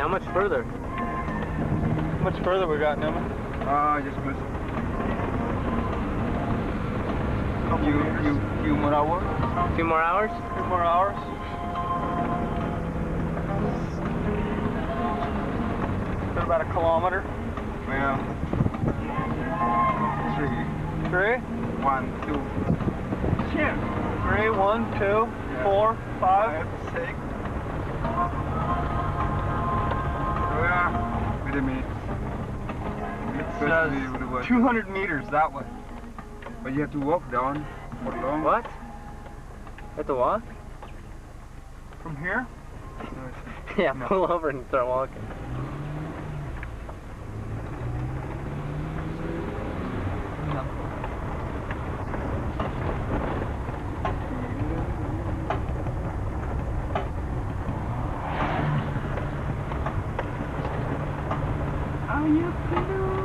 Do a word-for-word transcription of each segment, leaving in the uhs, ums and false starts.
how much further? How much further we got, Newman? Ah, uh, just missed. Few, few, few more hours. A few more hours? Few more hours. Been about a kilometer. Well, three. Three? One, two. Yeah. Three, one, two, yeah. four, five, five, six. Well, wait a minute. It says two hundred meters that way. But you have to walk down for long. What? You have to walk? From here? Yeah, no. Pull over and start walking. No. How you feel?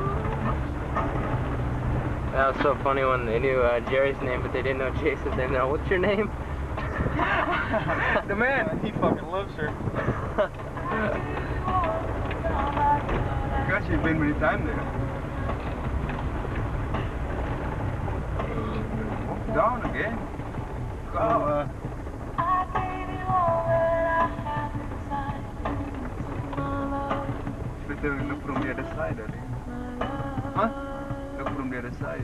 That was so funny when they knew uh, Jerry's name, but they didn't know Jason's name. Now, what's your name? The man, he fucking loves her. Because you've been many times there. Walk down again. Go. Uh, better look from the other side, I think. Huh? Look from the other side.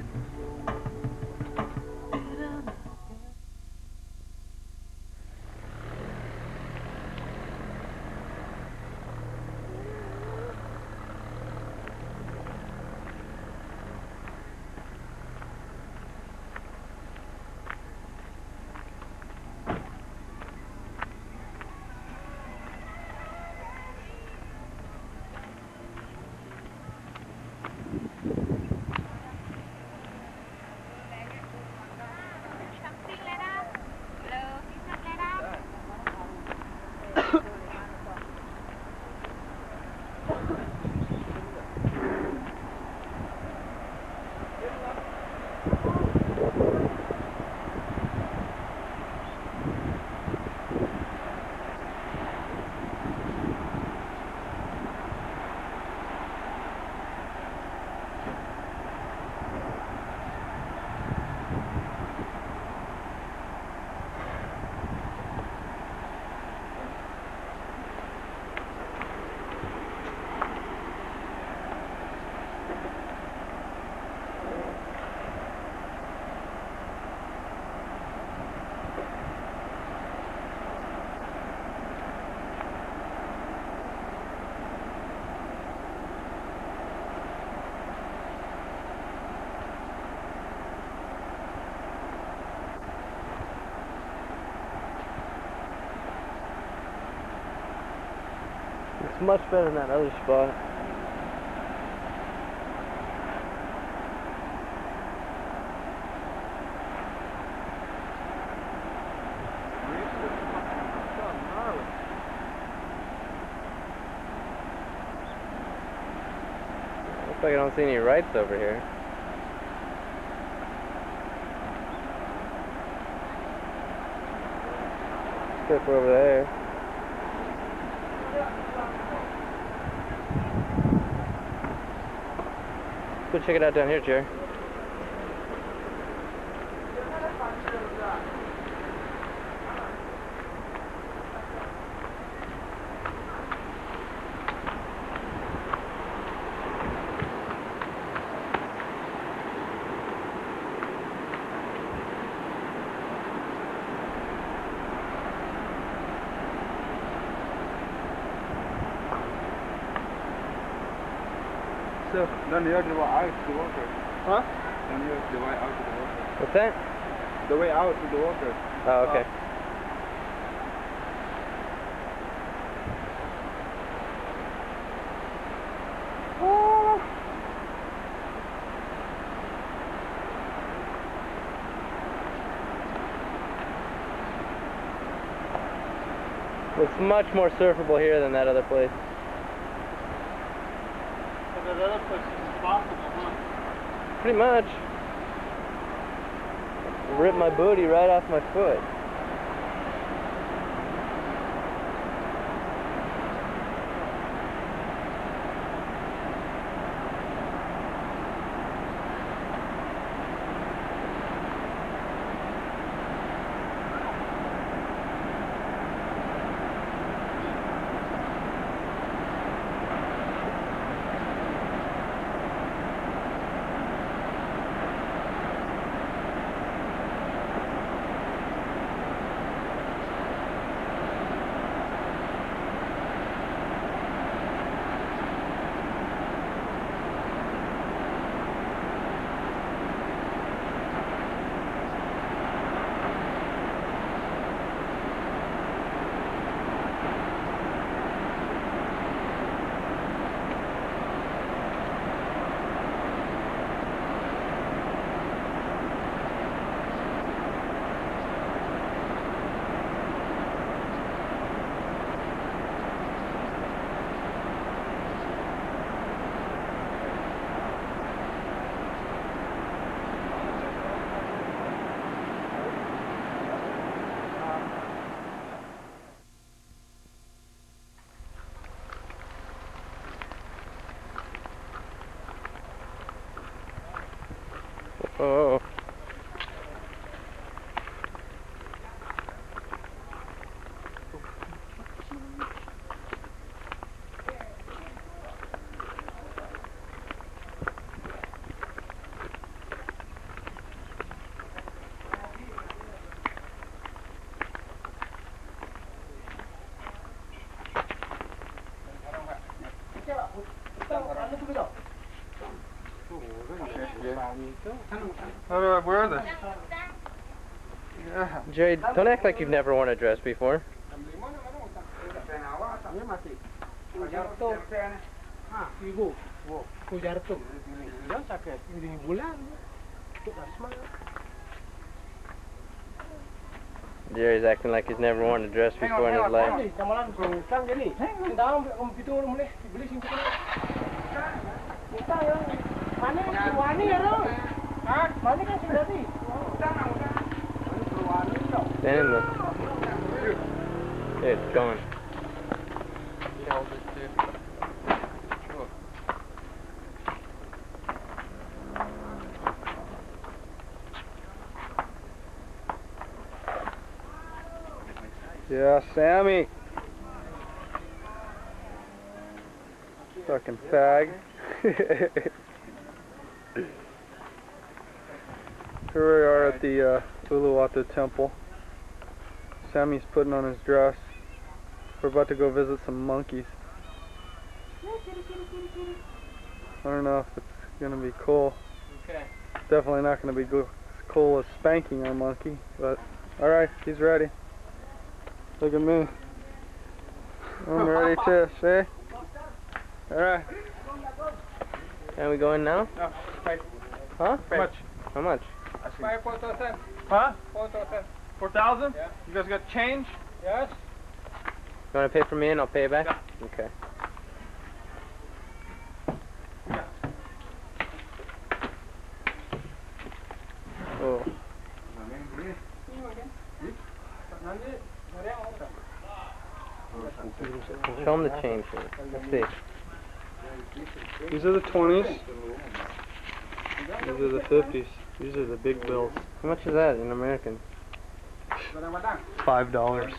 It's much better than that other spot. Looks like I don't see any rights over here. Except for over there. Go check it out down here, Jerry. So, then you have to go out to the water. Huh? Then you have the way out to the water. What's that? The way out to the water. Oh, okay. Oh. It's much more surfable here than that other place. But that other place is impossible, huh? Pretty much. Ripped my booty right off my foot. Oh. Uh, where are they? Yeah. Jerry, don't act like you've never worn a dress before. Jerry's acting like he's never worn a dress before in his life. Stand in the... Hey, it's going. Yeah, Sammy. Fucking fag. Here we are at the uh, Uluwatu temple. Sammy's putting on his dress. We're about to go visit some monkeys. I don't know if it's gonna be cool. Okay. It's definitely not gonna be go as cool as spanking a monkey, but alright, he's ready. Look at me. I'm ready too, see? Alright. Can we go in now? No, five. Huh? How much? How much? Five, four thousand. Huh? Four thousand. Four thousand? Yeah. You guys got change? Yes. You want to pay for me and I'll pay you back? Yeah. Okay. Oh. Show him the change here. Let's see. These are the twenties. These are the fifties. These are the big bills. How much is that in American? Five dollars.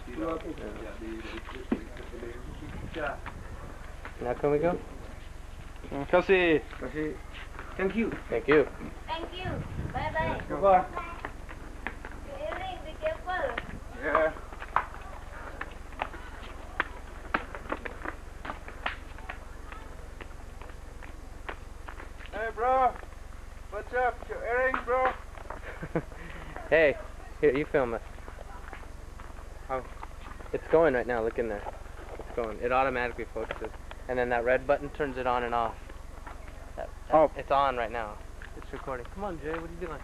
Now can we go? Kasi. Thank you. Thank you. Thank you. Bye bye. Goodbye. Earring, be careful. Yeah. Hey, bro. What's up? Your earrings, bro? Hey, here, you film it. Oh, it's going right now. Look in there. It's going. It automatically focuses. And then that red button turns it on and off. That, that, Oh. It's on right now. It's recording. Come on, Jay. What are you doing?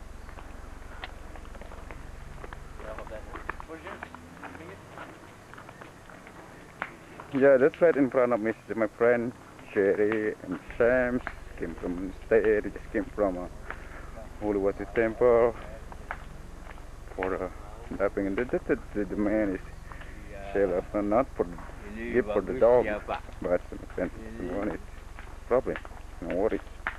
Yeah, I'll hold that now. Where's yours? Yeah, that's right in front of me. This is my friend Jerry and Sam. Came from the state. Just came from uh, Uluwatu temple for uh, dapping. And the, the, the, the man is sale of uh, not for gift for the dog, but some one is problem. No worries.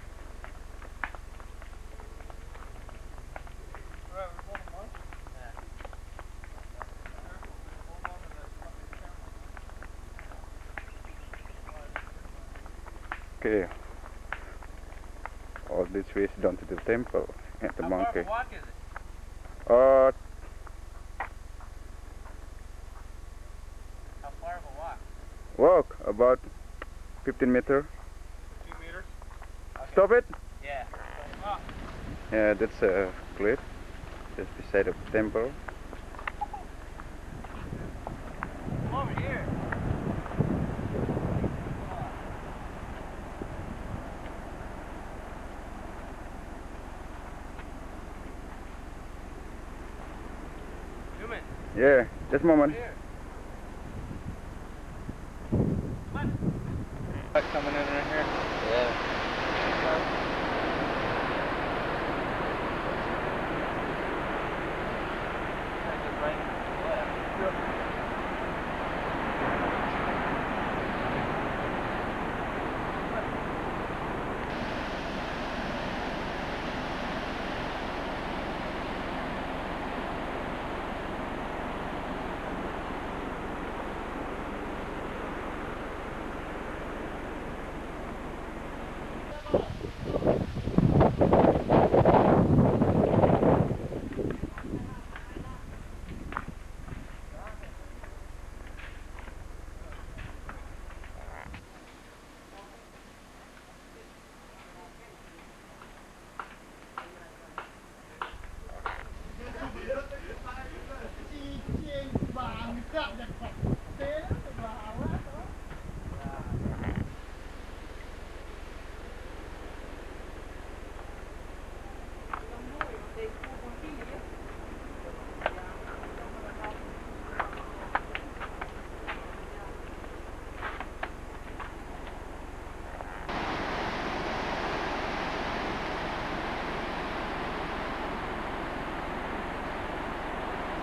Okay. All this way is down to the temple and the monkey. How far of a walk is it? Uh, How far of a walk? walk about fifteen meters. Two meters? Stop it. Yeah. Oh. Yeah, that's a cliff just beside of the temple. Come over here. Newman. Yeah, just a moment. Coming in right here. Yeah.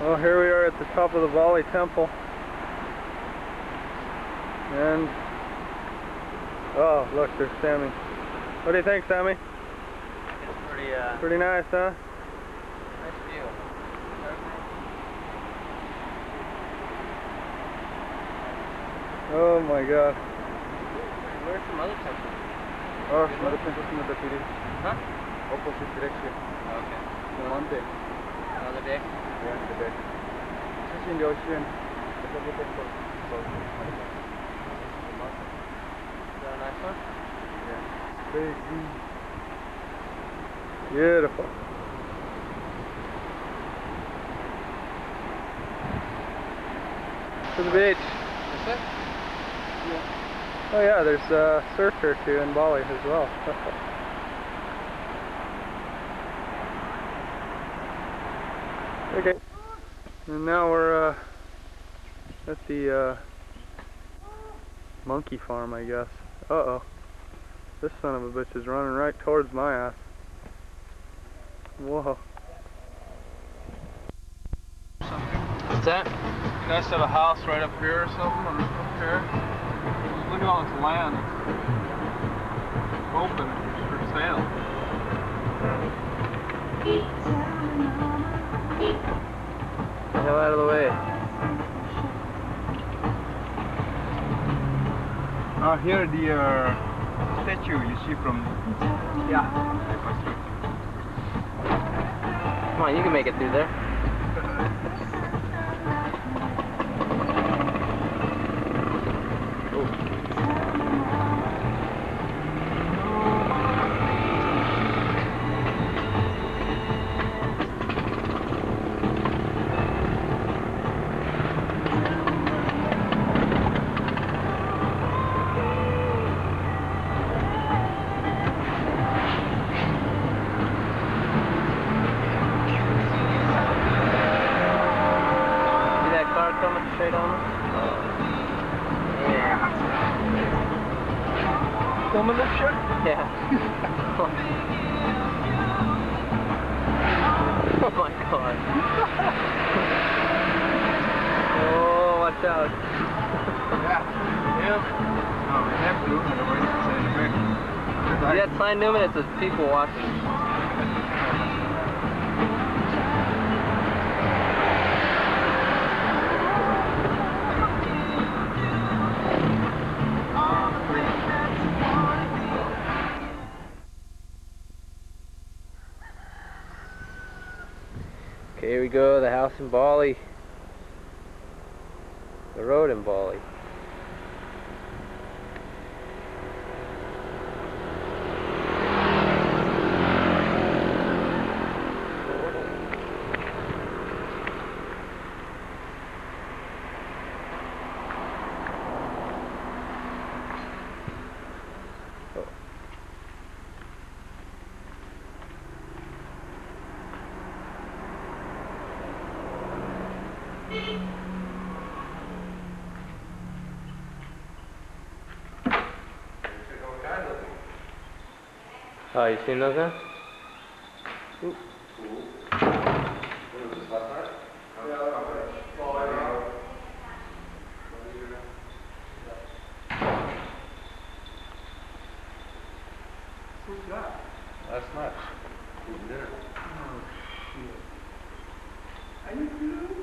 Well, here we are at the top of the Bali Temple. And, oh, look, there's Sammy. What do you think, Sammy? It's pretty, uh, Pretty nice, huh? nice view. Oh my God. Where's some other temples? Oh, some other temples in the Deputy. Huh? Opposite direction. Okay. One day. Another day? Yeah, the day. This is in the ocean. The Temple temple. So, Is that a nice one? yeah. Big. Beautiful. To the beach. That's it? Oh yeah, there's a surf here too in Bali as well. Okay. And now we're uh, at the uh, monkey farm, I guess. Uh oh. This son of a bitch is running right towards my ass. Whoa. What's that? You guys have a house right up here or something, or up here? Look at all this land. It's open for sale. The hell out of the way. Ah, here the uh, statue you see from. Yeah. Come on, you can make it through there. Coming straight on us? Yeah. Filming this shit? Yeah. Oh my God. Oh, watch out. Yeah. Yeah. No, we have to, otherwise it's a effect. See that sign, Newman? It says people watching. Okay, here we go, the house in Bali. The road in Bali. Oh, you seen those now? Ooh. Who's that? Last night. Who's there? Oh, shit. Are you good?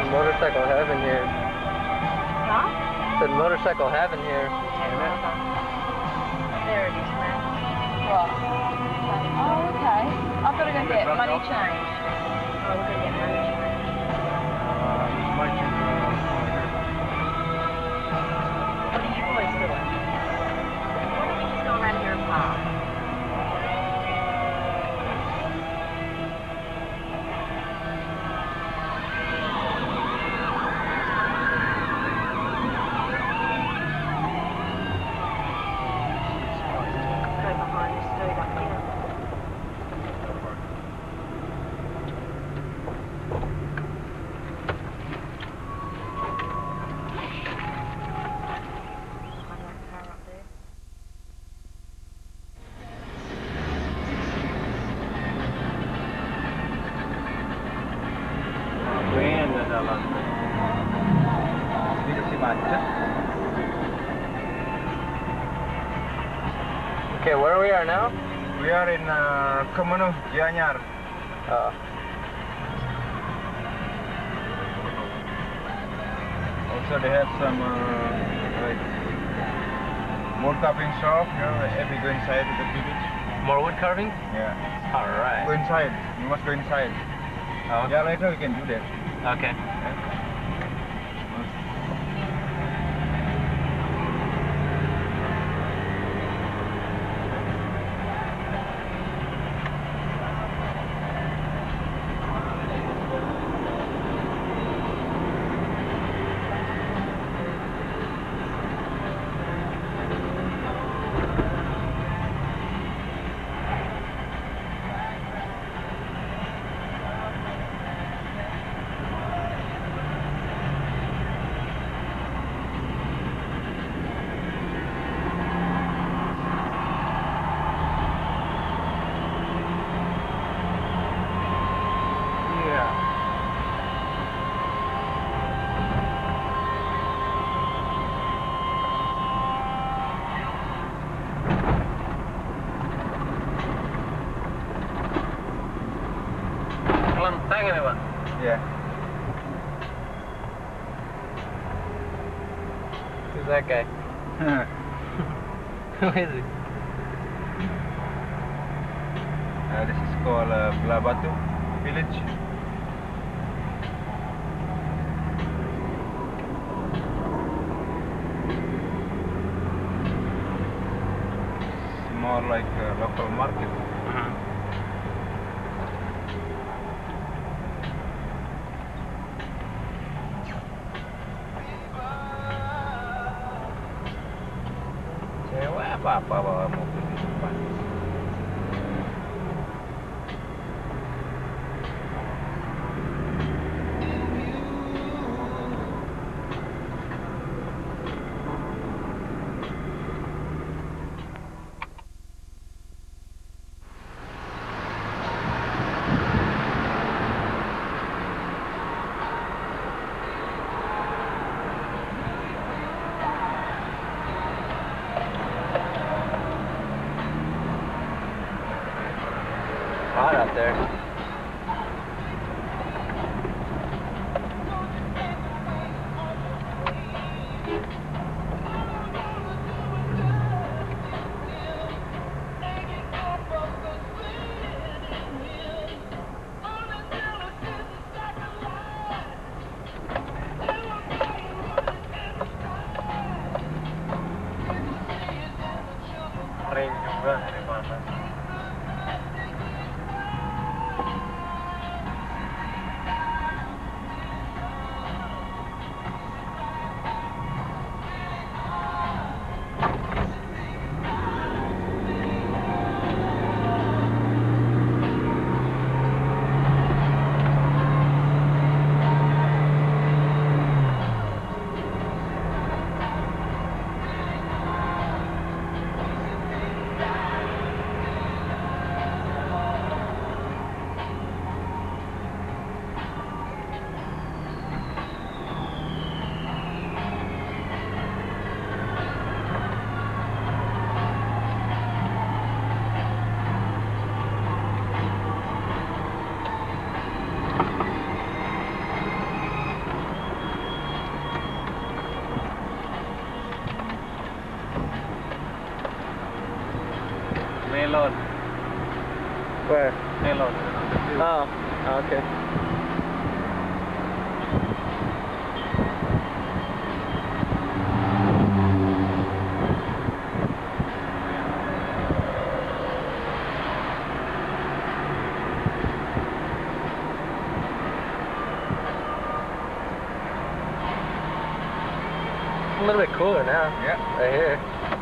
Said motorcycle heaven here. Huh? Said motorcycle heaven here. There it is, man. What? Oh, okay. I've got to go get money changed. Oh, we're going to get money changed. What are you boys doing? Why don't we just go around here and park? Go behind this dude up here. Find that car up there. Okay, where we are now? We are in uh, Kemunuh, Gianyar. Uh, Also, they have some uh, like wood carving shop. You know, if we go inside the village. more wood carving? Yeah. All Go right. inside. You must go inside. Oh, Yeah, later we can do that. okay. Kelenteng ini, Pak. Yeah. Who's that guy? Who is he? Uh, this is called uh, Blabatu village. It's more like a local market. Cewek apa-apa bawa mobil di depan. Hot out there. Kering juga ini panas. Melon. Where? Melon. Oh, okay. A little bit cooler now. Yeah. Right here.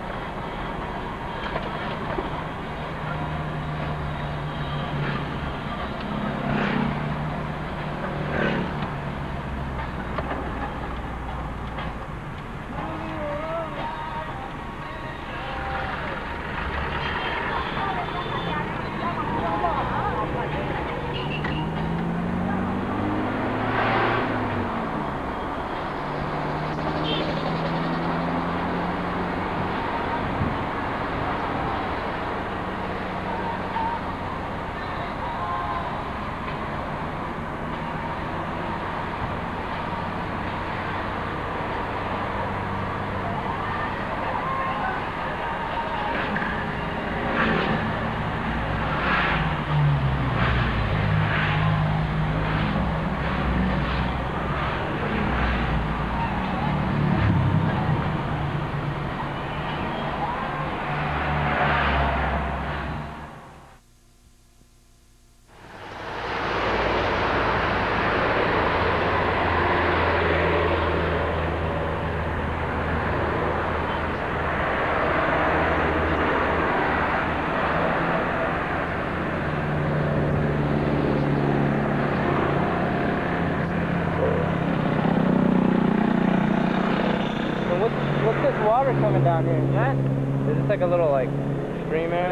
What's this water coming down here? Yeah. Is this like a little like stream area?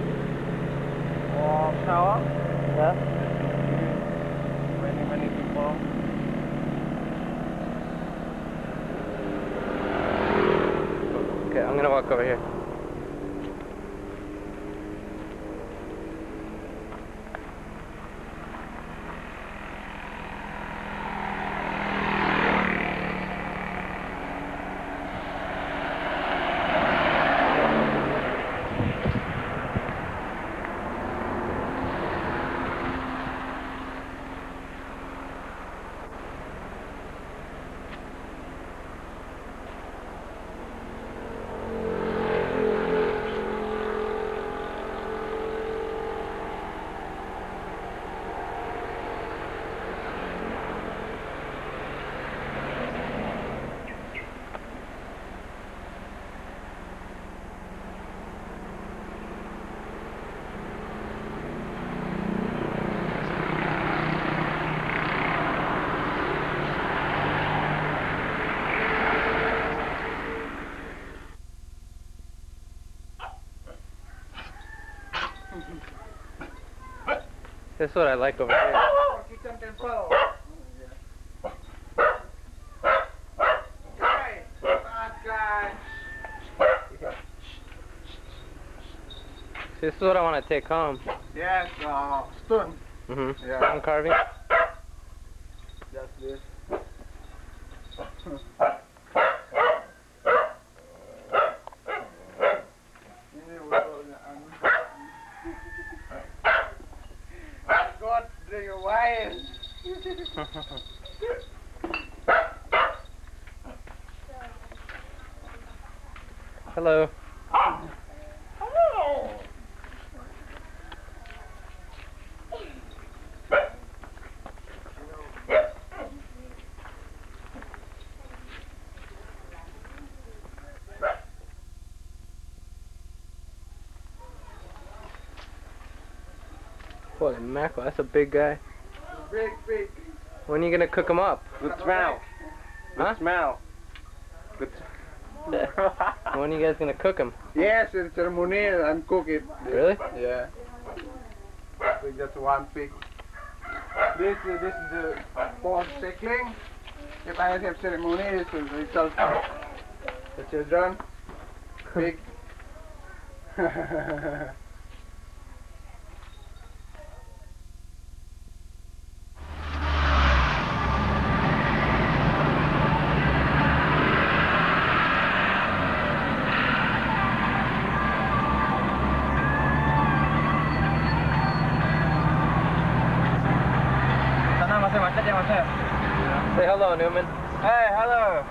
Or shower. Yeah. Many, many people. Okay, I'm gonna walk over here. This is what I like over here. This is what I want to take home. Yes, uh, stone. Mm-hmm. Yeah. Stone carving. Just this. God, drink a wine. Hello. Hello. Holy mackerel, that's a big guy. Big, big. When are you gonna cook him up? Good smell. Good Huh? smell. Good. When are you guys gonna cook him? Yes, in ceremony and cook it. Really? Yeah. We just one pig. This, uh, this is the pork pickling. If I have ceremony, this is the result. The children. Pig. Say hello, Newman. Hey, hello.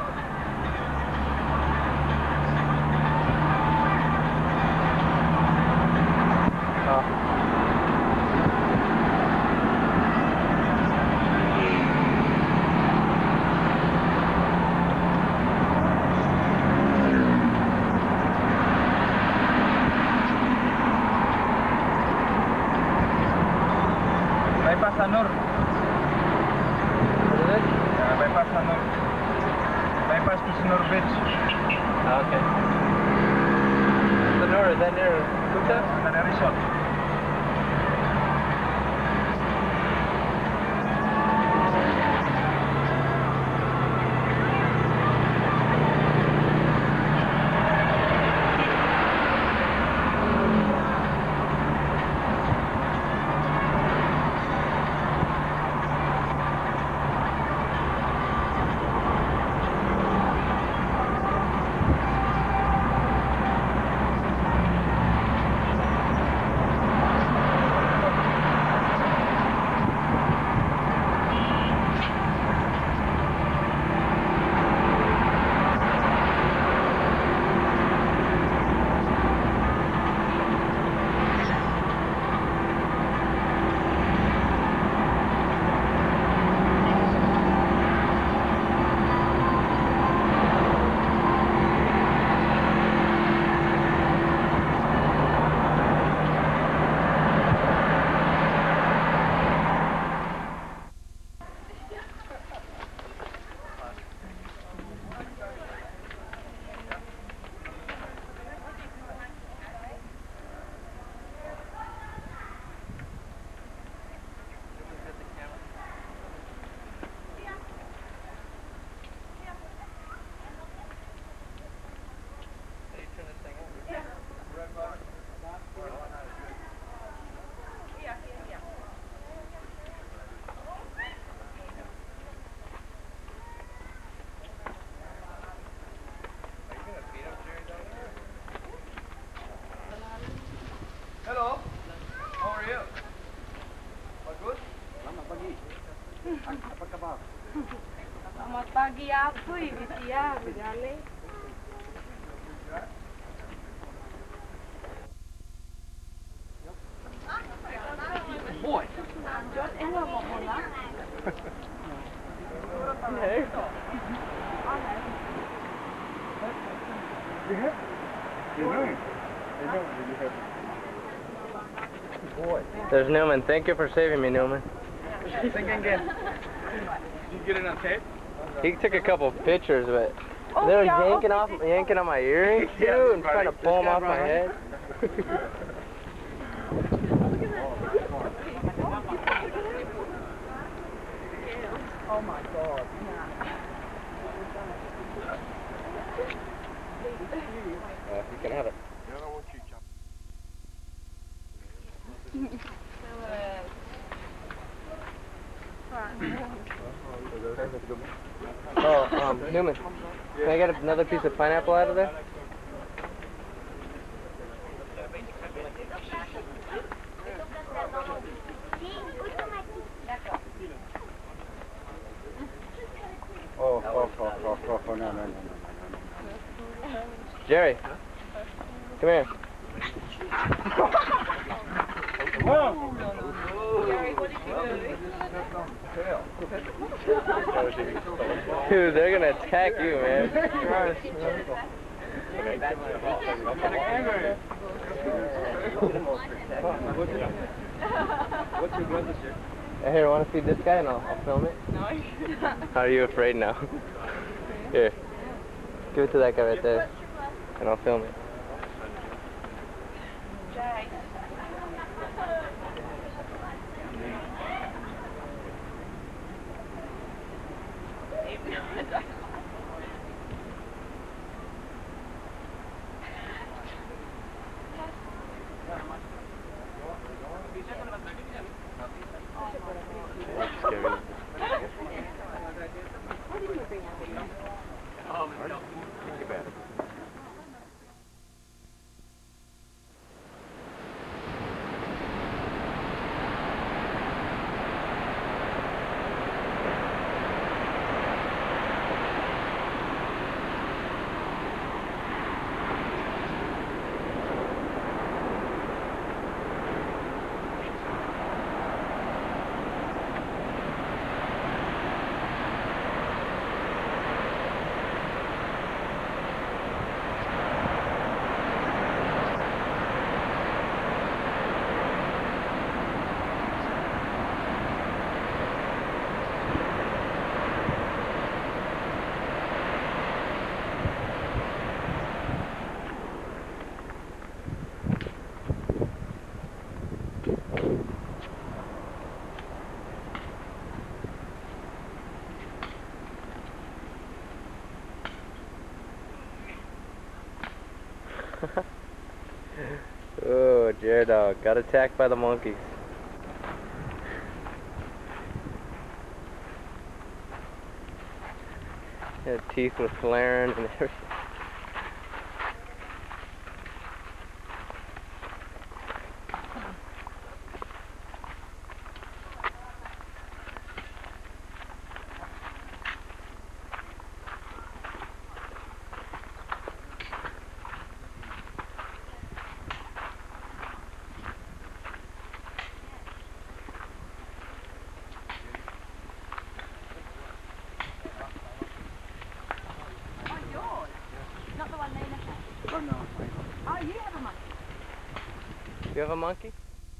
Bypass Sanur. What is it? Yeah, bypass Sanur. Bypass to Sanur Beach. Oh, okay. Sonora, is that near Kuta? And then a resort. Hello. How are you? All good? Selamat pagi apa ibu Tia, begale. Boy. John Ella mau pulang. There's Newman. Thank you for saving me, Newman. Think again. Did you get it on tape? He took a couple pictures, but Oh, they were yeah, yanking okay. off, yanking on my earrings too, Yeah, and trying to this pull them guy off my brought head. Oh my God. Uh, you can have it. Oh, um, Newman, can I get another piece of pineapple out of there? Oh, oh, oh, oh, oh, oh, no, no, no, no, no, no. Jerry, come here. Dude, they're gonna attack you, man. Here, want to feed this guy and I'll, I'll film it? No. Are you afraid now? Here, give it to that guy right there, and I'll film it. Jay. Oh, Jared dog got attacked by the monkeys. His teeth were flaring and everything. Not the one Lena had. Oh no. Oh, you have a monkey. You have a monkey?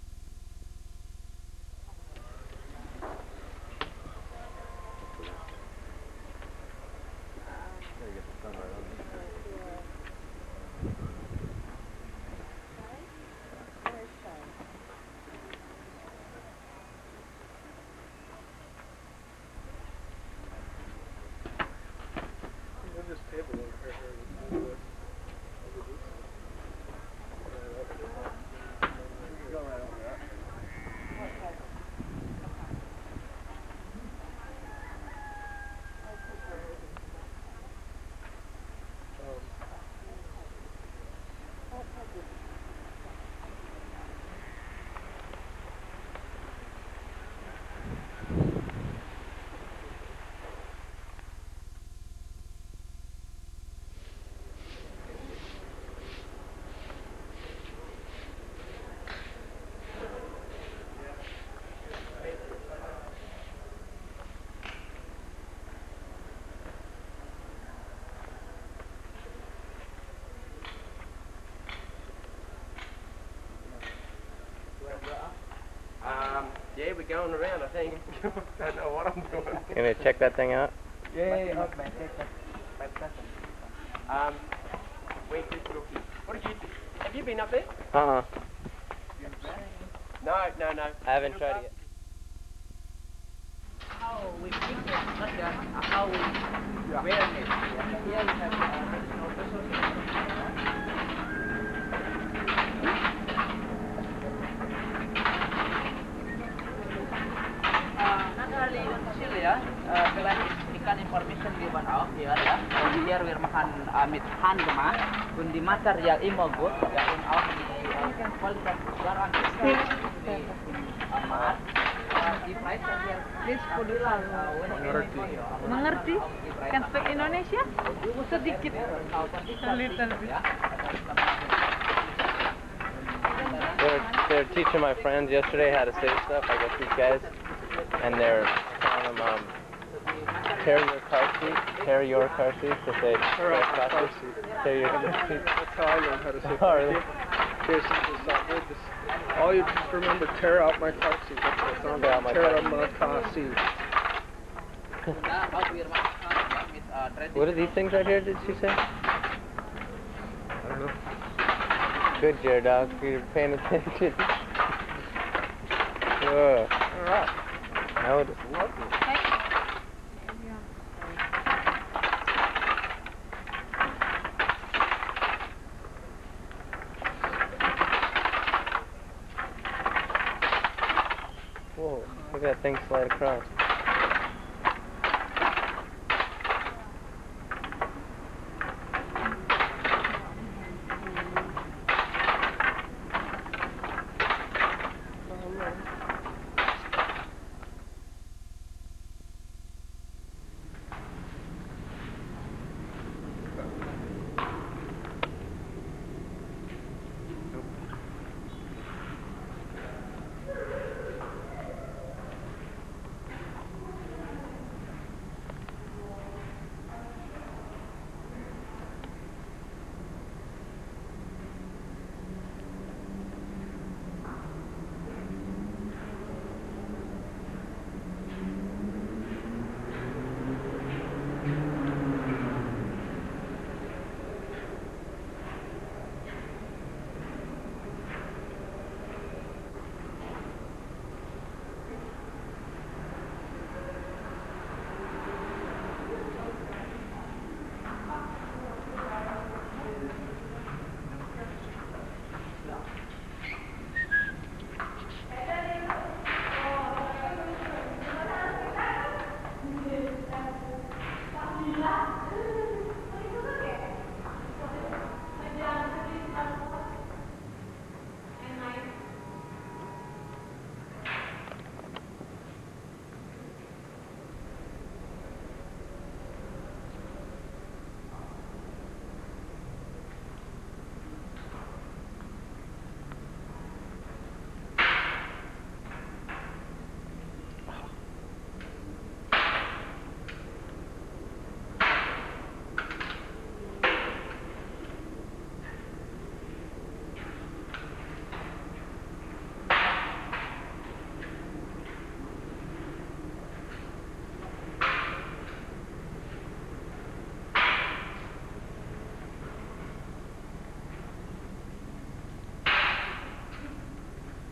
Just table over here. Um, yeah, we're going around, I think. I don't know what I'm doing. You gonna check that thing out? Yeah, yeah, yeah. Um, where's this looking? What did you do? Have you been up there? Uh-uh. No, no, no. I haven't tried it yet. How we pick it, not just how we wear it. Here we have uh, traditional vessels. Uh, naturally in Chile, uh, selain ikan information given out here, ya, and here we makan uh, meat handma, kun di material imogut, ya, in out di kualitas barang di amat, di price here. This Mengerti. Mengerti? Can speak Indonesia? Sedikit. They're, they're teaching my friends yesterday how to say stuff, I guess these guys, and they're telling them, um, tear your car seat, tear your car seat, to say, tear your car seat, tear your car seat. That's how I learned how to say Oh, really? Jason just thought, "Hey, just, all you just remember, tear out my car seat. That's what it sounds Tear out like. my Tear car out my car seat. What are these things right here, did she say? I don't know. Good, Jared dog, you're paying attention. Whoa. Alright. That would, whoa, look at that thing slide across.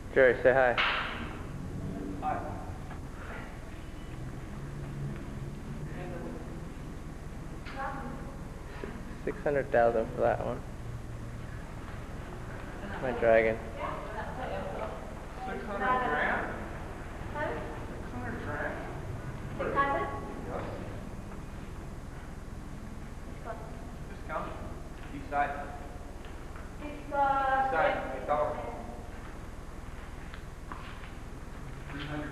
Jerry, say hi. Six hundred thousand for that one. My dragon. Six hundred grand? Six hundred grand? Six hundred? Discount? East side. It's uh. East side, eight dollars. Three hundred.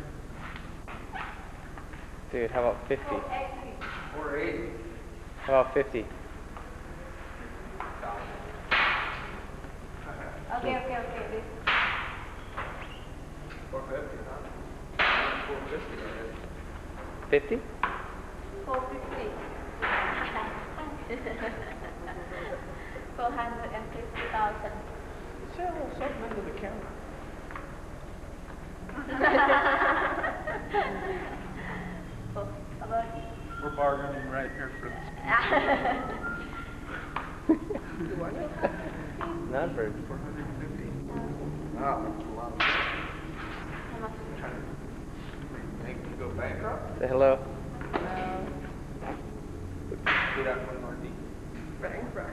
Dude, how about fifty? Four eighty. How about fifty? Okay, okay, okay. This. Four fifty, huh? Four fifty already. Fifty? Four fifty. Four hundred and fifty thousand. Say a little something into the camera. Oh, about We're bargaining right here for this. Not bird. Four hundred and fifty. Wow, that's a lot of money. how much? Trying to make me go bankrupt? Say hello. Do that one more deep. Bankrupt.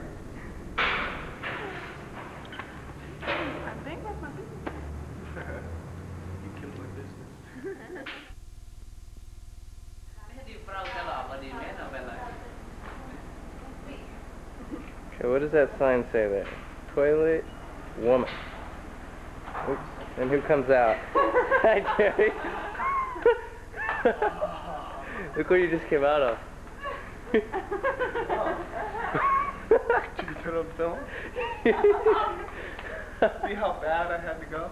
I'm bankrupt, my business. You killed my business. Okay, what does that sign say there? Toilet woman. Oops. And who comes out? Hi, Jerry. Look what you just came out of. Did you put on film? See how bad I had to go?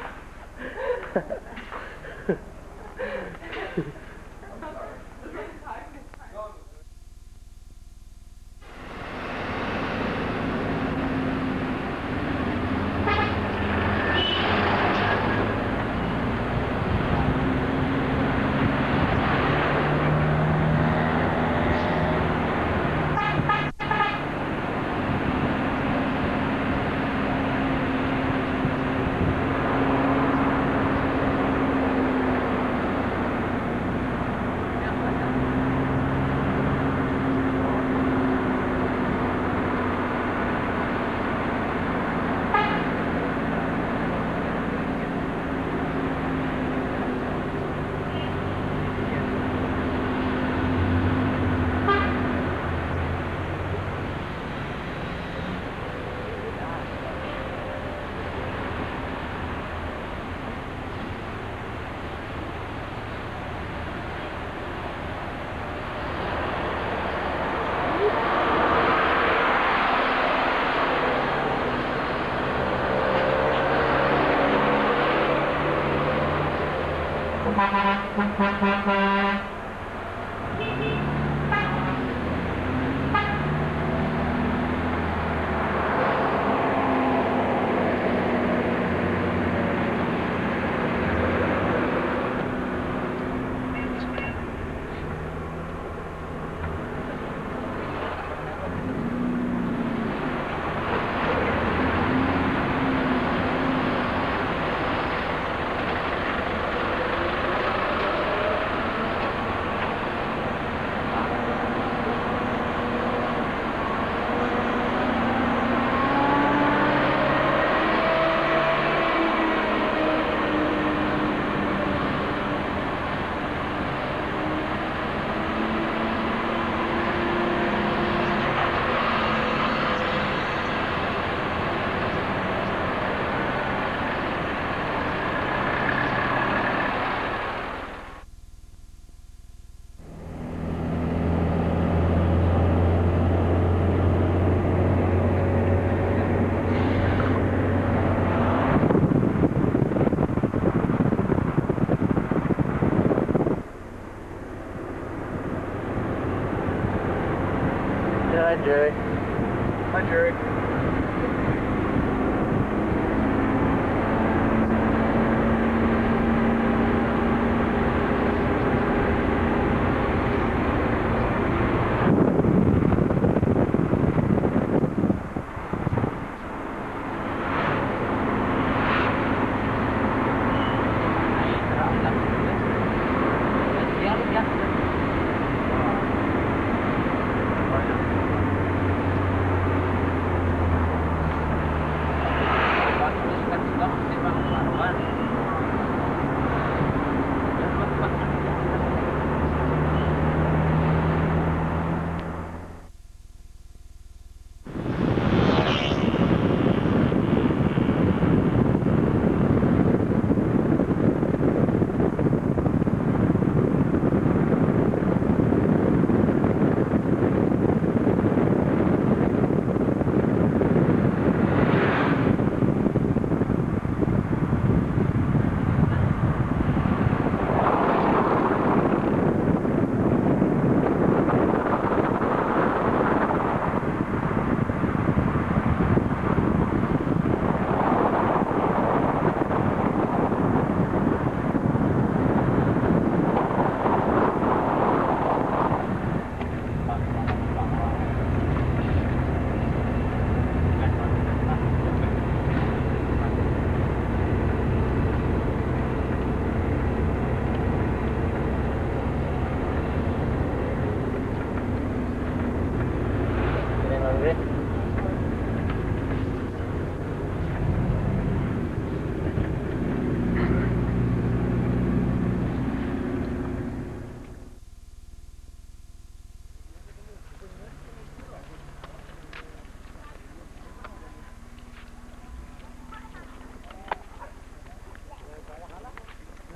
Hi, Jerry. Hi, Jerry.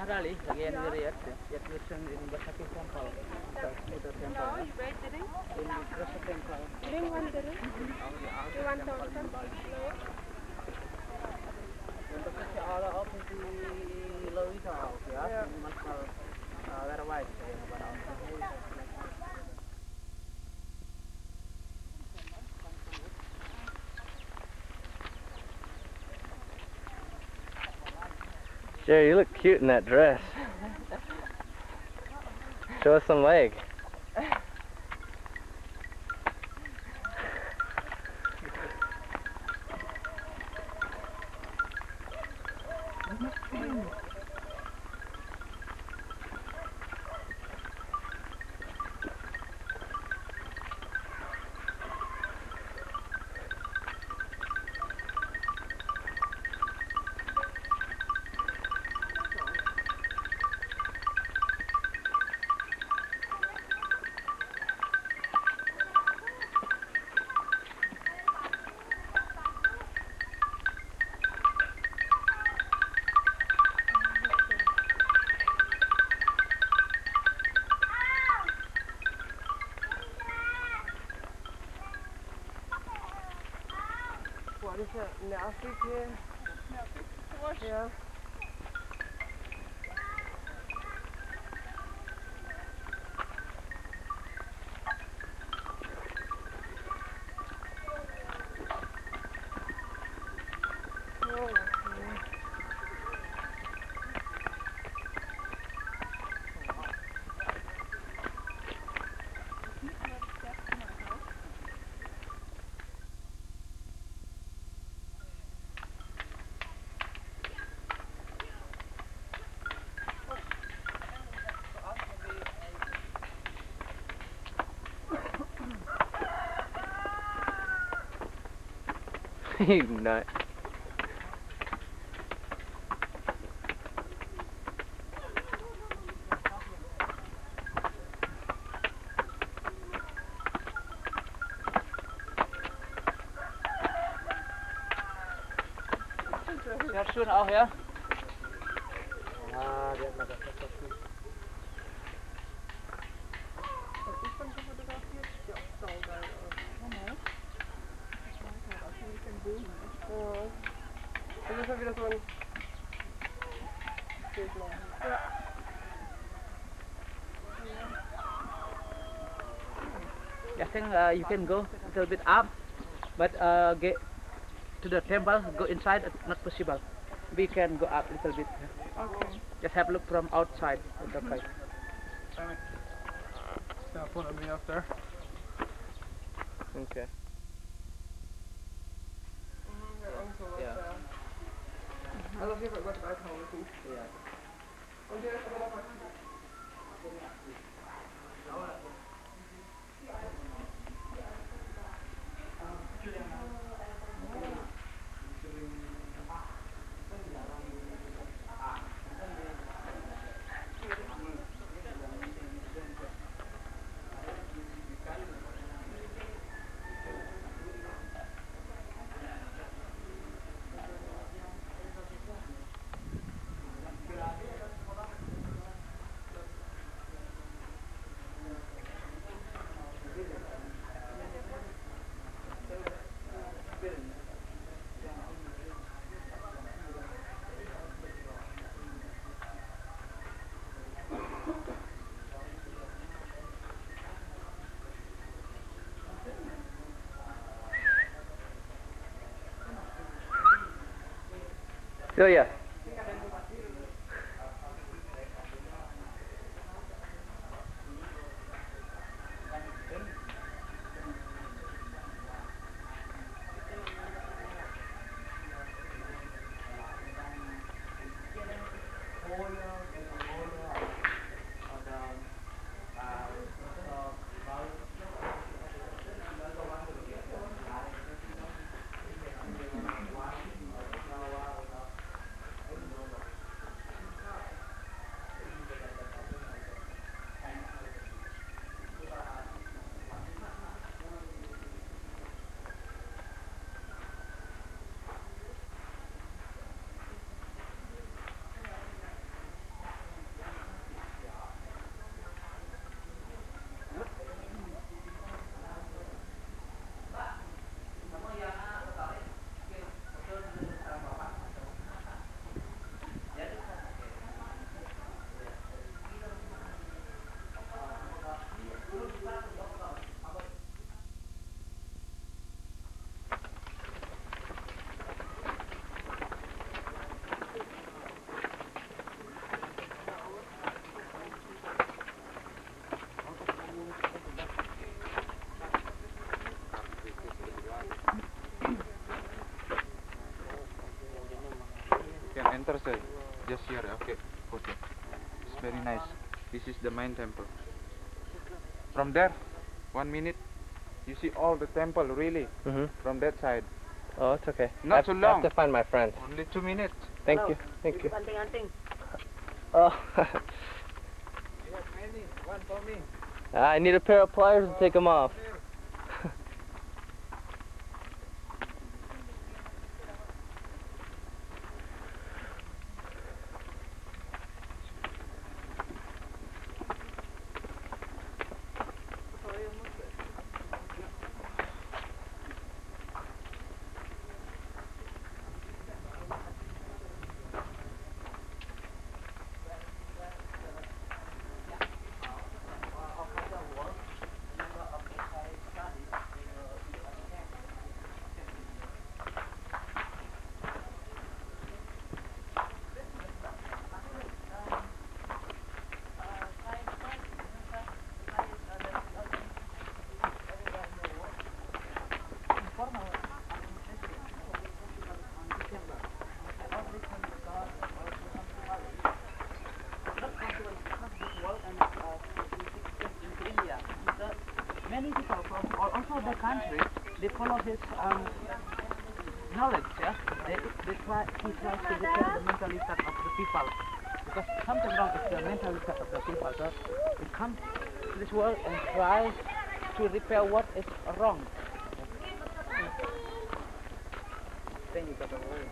not really. Again, we're yet, yet we're in Basaki temple. The Buddha temple. No, you read didn't? In Grasa temple. Didn't one didn't? You You want to temple? No. Untuk kasi ala of di lowi ka ya, masal gara white ya para. Jerry, you look cute in that dress. Show us some leg. What is it? Nelfie here? Yeah. You nut. Sehr schön auch, ja. Ah, der hat mal das Das ist ja wieder so ein ja. I think uh, you can go a little bit up, but uh, get to the temple, go inside, it's not possible. We can go up a little bit. Okay. Just have a look from outside. It's okay. Stand in front of me up there. Okay. Ja. Also auf jeden Fall über dreitausend. Ja. Und der ist aber noch aktiv. Celia. enter sir. Just here, okay. Okay. It's very nice. This is the main temple. From there, one minute, you see all the temple really Mhm. from that side. Oh, it's okay. Not I have, so I have long. to find my friends. Only two minutes. Thank you. Thank you. Oh. One for me. I need a pair of pliers to take them off. Many people from all also the country, they follow his um, knowledge, yeah. They, they try, he tries to repair the mental state of the people, because something wrong with the mental state of the people. So he comes to this world and tries to repair what is wrong. Then you got the word.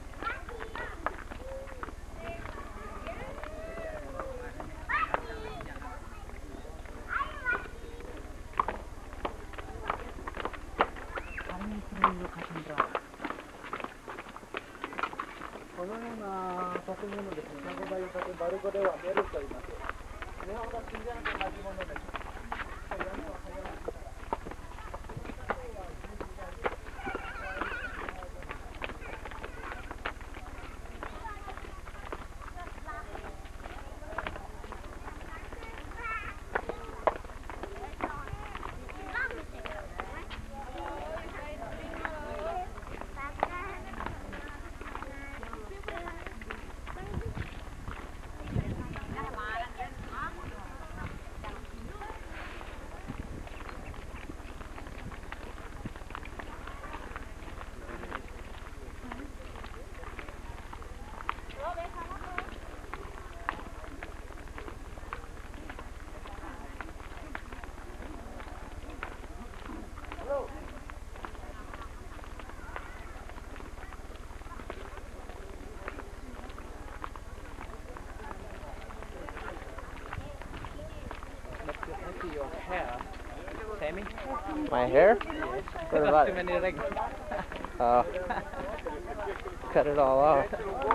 Your hair, Sammy? My hair? What about Too it? many rings. Oh. Cut it all off.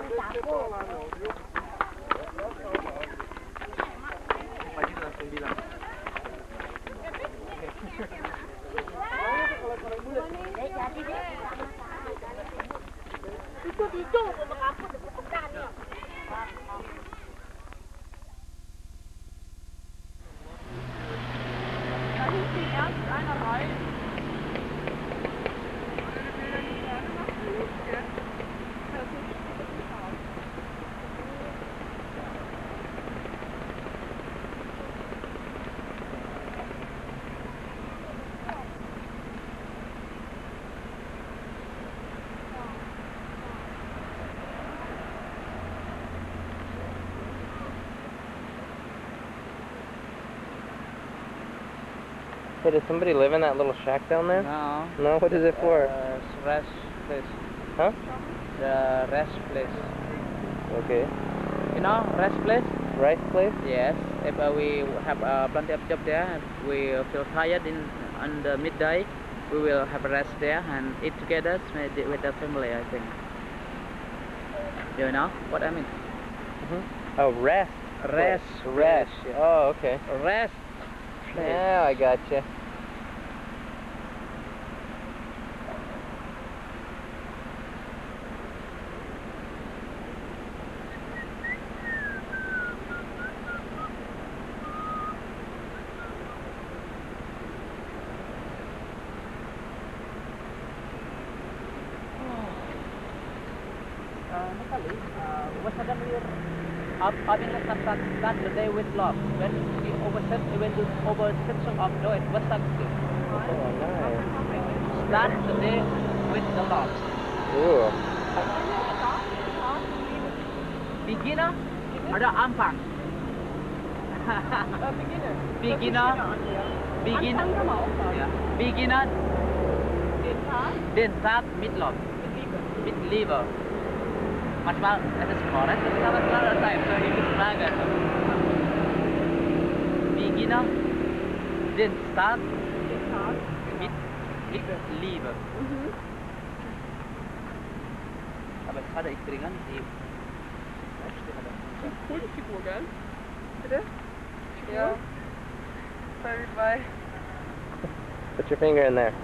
Hey, does somebody live in that little shack down there? No. No? What is it for? Uh, rest place. Huh? The rest place. Okay. You know, rest place? Rice place? Yes. If uh, we have uh, plenty of job there, we feel tired in on the midday, we will have a rest there and eat together with the, with the family, I think. You know what I mean? Mm-hmm. Oh, rest. Rest. Place. Rest. Place, yeah. Oh, okay. Rest place. Now I gotcha. Uh, normally, uh, was suddenly up having a start start the day with love. When we overset when the oversection of joy it was success. Oh, nice. Start the day with the love. Ooh. Beginner ada ampang. Uh, beginner. Beginner. Beginner. Anfang kann man auch sagen. Ja. Beginner. Den Tag Den Tag mit love. mit Liebe. Mit Liebe. Manchmal es ist korrekt, tapi sama selalu ada time. So ikut tenaga. Beginner. Den Tag Den Tag. mit mit Liebe. Mhm. Aber es ada Iktringan di Coole Figur, gell? Bitte? Ja. Very bei. Put your finger in there.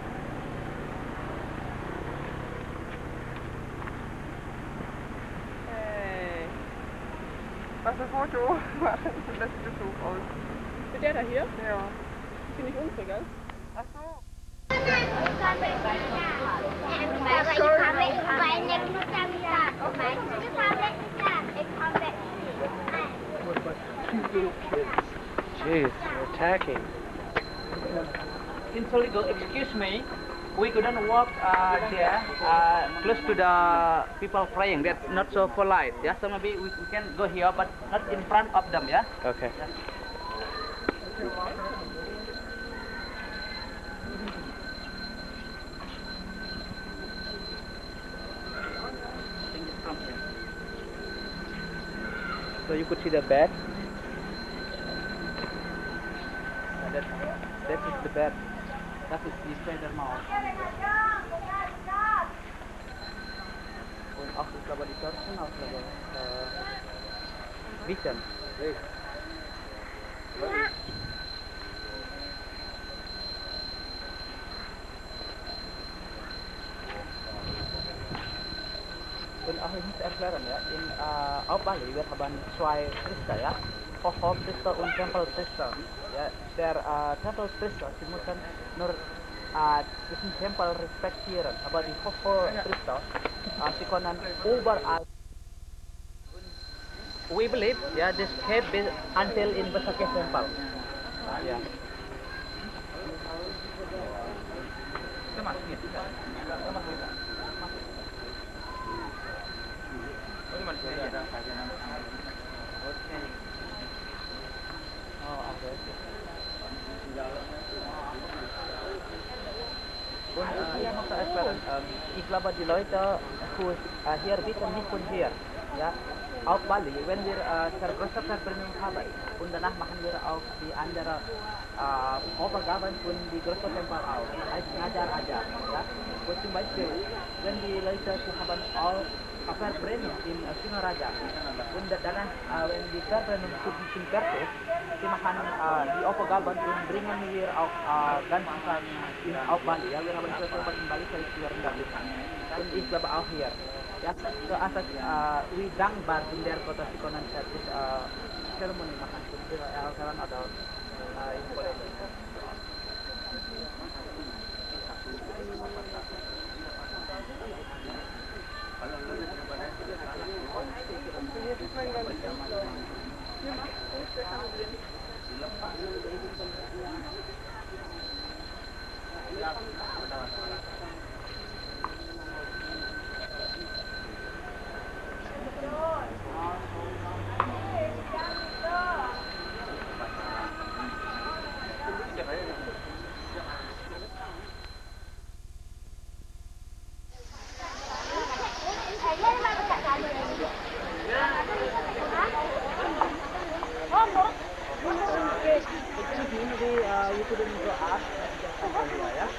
Hey. Was ein Foto. Das sieht so aus. Mit der da hier? Ja. Ist die nicht unsere, gell? Ach so. Jeez, they're attacking. in Soligo, excuse me, we couldn't walk uh, there uh, close to the people praying. That's not so polite. Yeah, so maybe we, we can go here, but not in front of them. Yeah. Okay. Yeah. So you could see the bed. Uh, that, that is the bed. That is the spider mouth. Und auch ich glaube die Torsen, auch glaube äh, Vision. Und auch ich muss erklären ya, in uh, auf Bali wir haben zwei Priester ya, Hoho Priester und Tempel Priester. Ja, der uh, Tempel Priester, sie müssen nur uh, diesen Tempel respektieren, aber die Hoho Priester, uh, sie können überall. We believe, yeah, this cave is until in Besake Temple. Yeah. Und äh, ich muss erklären, ähm, ich glaube die Leute, who äh, hier bieten nicht von hier, ja, auf Bali, wenn wir äh, große Verbindung haben und danach machen wir auch die andere äh, Übergaben von die große Tempel auch, als ngajar aja, ja. Und zum Beispiel, wenn die Leute sie haben all Verbrennen in uh, Singaraja und danach uh, wenn die Verbrennen zu diesem Kertus, sie machen uh, die Übergaben und bringen wir auch uh, ganz in auf Bali, ja, wir haben zwei Tempat in Bali, saya hier in Bali und ich glaube auch hier. Ja, so atas uh, we dankbar in der kota Sikonan Service uh, ceremony makan sudah sekarang ada uh, in Korea. You couldn't go up, yeah?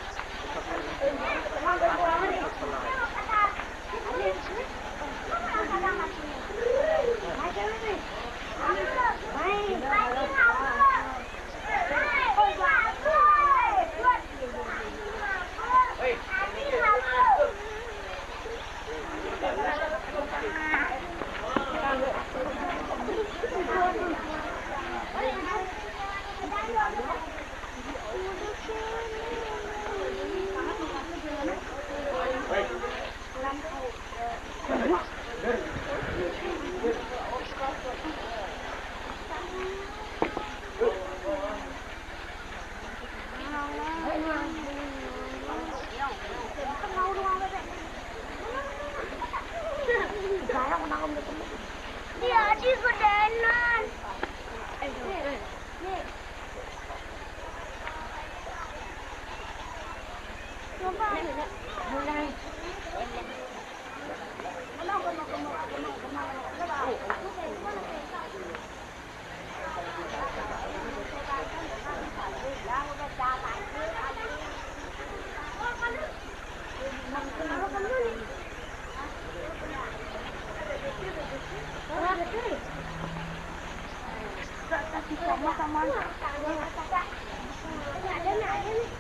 Wait. Tadi kedenan. Eh, nih. Nih. Coba. Mulai. Sama-sama. Ada nih, ada nih.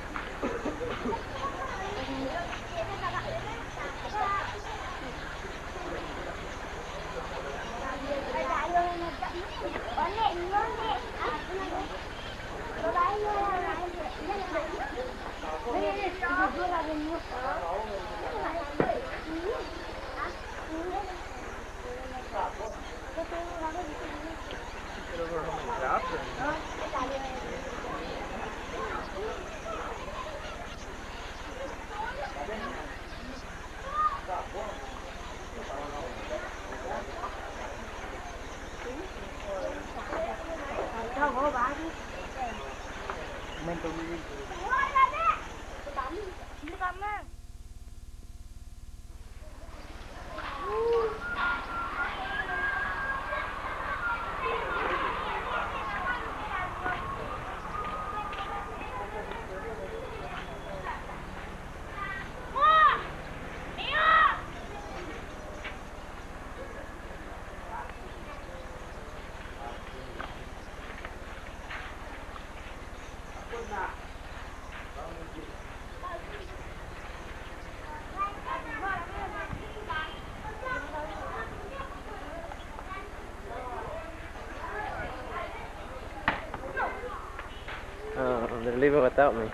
Oh, they're leaving without me.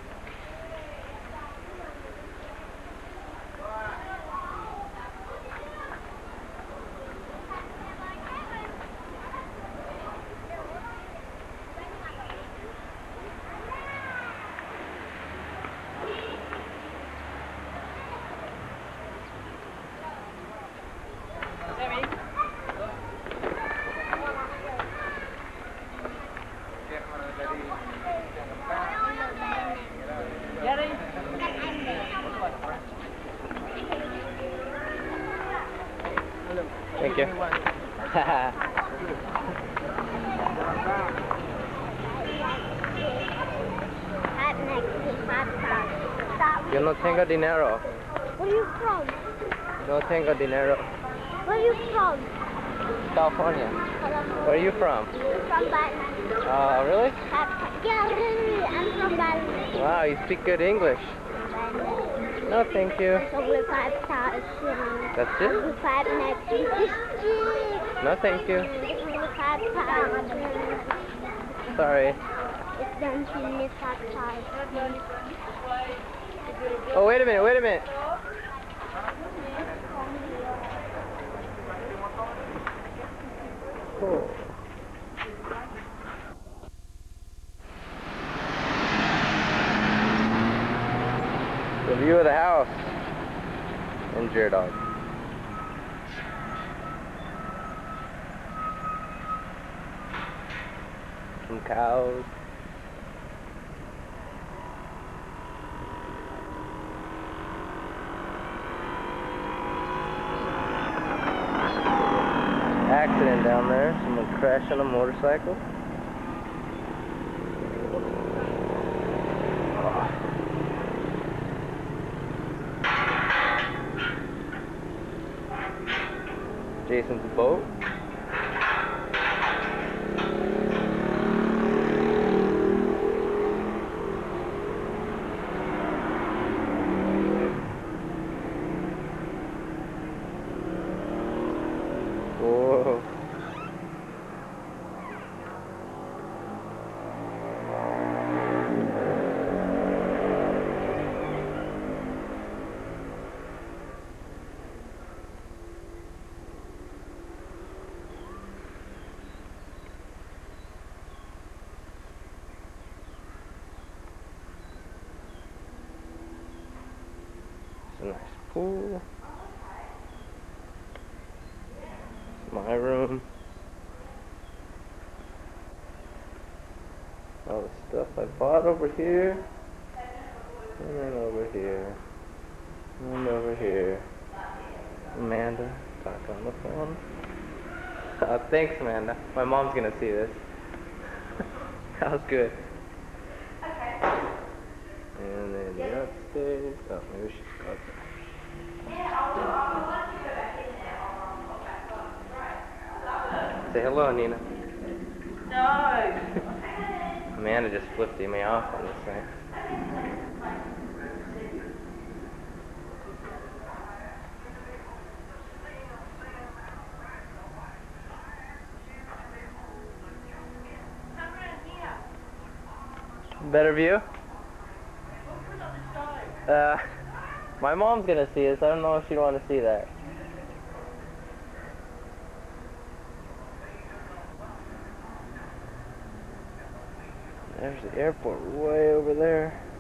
Thank you. Yo no tengo dinero. Where are you from? No tengo dinero. Where are you from? California. Where are you from? From Bali. Oh, really? Yeah, really. I'm from Bali. Wow, you speak good English. No, thank you. There's only five thousand. That's it? Only five next week. No, thank you. It's only five thousand. Sorry. It's done to me five thousand. Oh, wait a minute, wait a minute. Cool. The view of the house and your dog. Some cows. Accident down there. Someone crashed on a motorcycle. Jason's boat. Whoa. It's a nice pool. It's my room. All the stuff I bought over here. And then over here. And over here. Amanda, talk on the phone. Uh, thanks, Amanda. My mom's gonna see this. That was good. And then the upstairs. Oh, maybe she's upstairs. Say hello, Nina. No. Amanda just flipped me off on this thing. Better view? Uh, my mom's gonna see this. I don't know if she'd want to see that. There's the airport way over there.